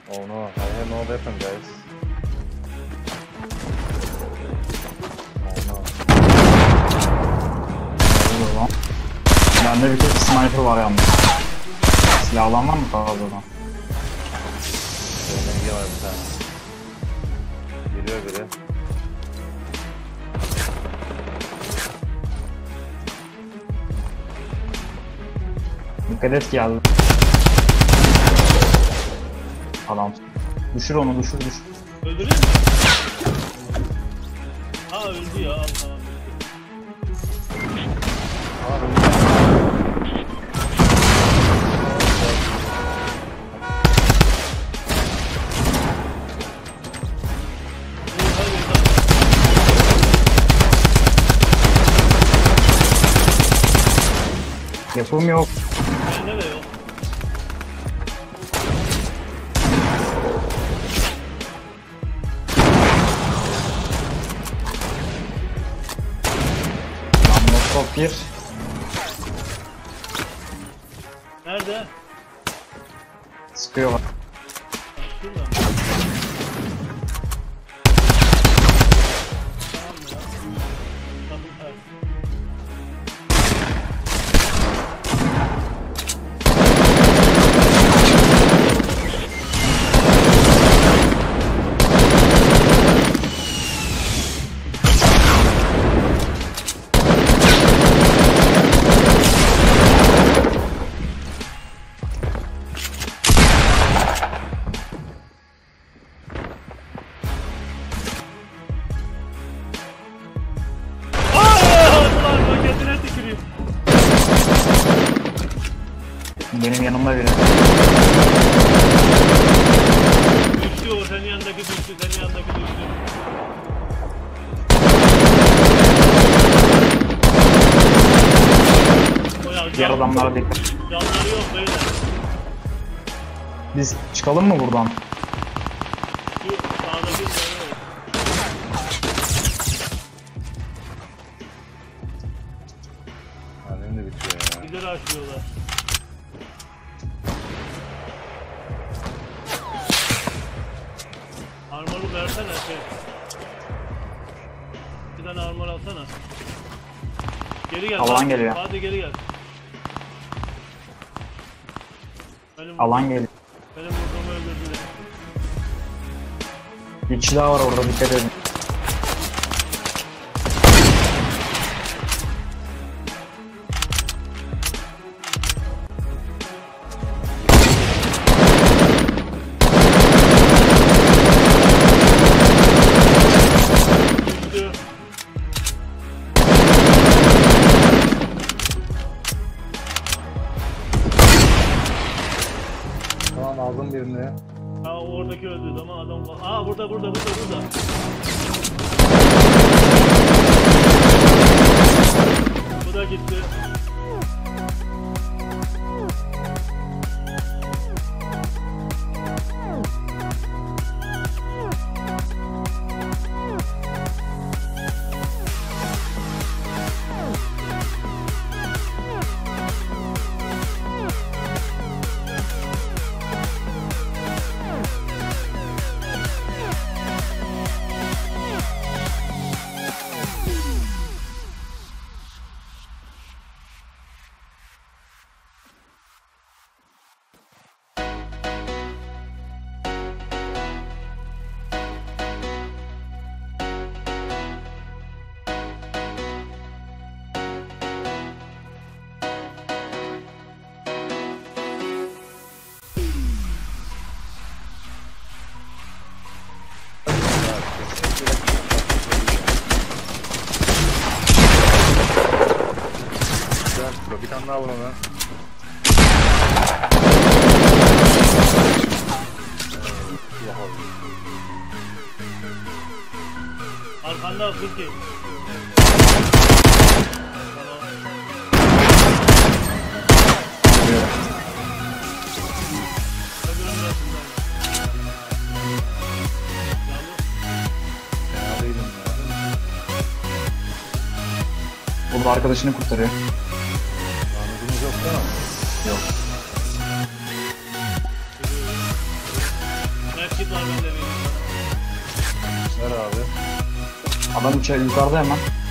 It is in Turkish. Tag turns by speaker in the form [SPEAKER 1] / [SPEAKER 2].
[SPEAKER 1] Oh no, I have no weapon, guys. Oh no.
[SPEAKER 2] Oluyor lan. Bende bir tek sniper var yalnız. Silah alan var mı fazladan?
[SPEAKER 1] Benim var bir tane. Geliyor biri.
[SPEAKER 2] Dikkat et geldi. Adam. Düşür onu, düşür.
[SPEAKER 3] Öldüreyim mi? Ha öldü ya. Tamam.
[SPEAKER 2] Yapım yok.
[SPEAKER 3] Bende de yok.
[SPEAKER 2] Top 1.
[SPEAKER 3] Nerede?
[SPEAKER 2] Sıkıyor bak.
[SPEAKER 3] Şurada. Tamam ya. Kapı ters.
[SPEAKER 2] Benim yanımda biri.
[SPEAKER 3] Düştü o, senin yanındaki düştü, senin yanındaki düştü. O ya,
[SPEAKER 2] Diğer adamlara dikkat.
[SPEAKER 3] canları yok beyler.
[SPEAKER 2] Biz çıkalım mı buradan?
[SPEAKER 3] Şu sağdaki canı yok.
[SPEAKER 1] Benim de bitiyor ya.
[SPEAKER 3] Bizi açlıyorlar. Armoru versene şey. Bir tane armor alsana. Geri gel.
[SPEAKER 2] Alan geliyor.
[SPEAKER 3] Hadi geri gel. Benim
[SPEAKER 2] Alan geliyor.
[SPEAKER 3] Benim vurduğumu öldürdüler.
[SPEAKER 2] Bir kişi daha var orada, dikkat edin.
[SPEAKER 3] Düştü.
[SPEAKER 1] Tamam aldım birini.
[SPEAKER 3] Ha oradaki öldü ama adam var. Aa burada. Bu da gitti.
[SPEAKER 1] Bir tane daha vur ona.
[SPEAKER 3] Arkanda 42.
[SPEAKER 1] Fena değilim ya.
[SPEAKER 2] Burada arkadaşını kurtarıyor.
[SPEAKER 1] Anladığımız yok değil mi?
[SPEAKER 2] Yok.
[SPEAKER 3] kit var bende bir.
[SPEAKER 1] Ver abi.
[SPEAKER 2] Adam yukarıda hemen.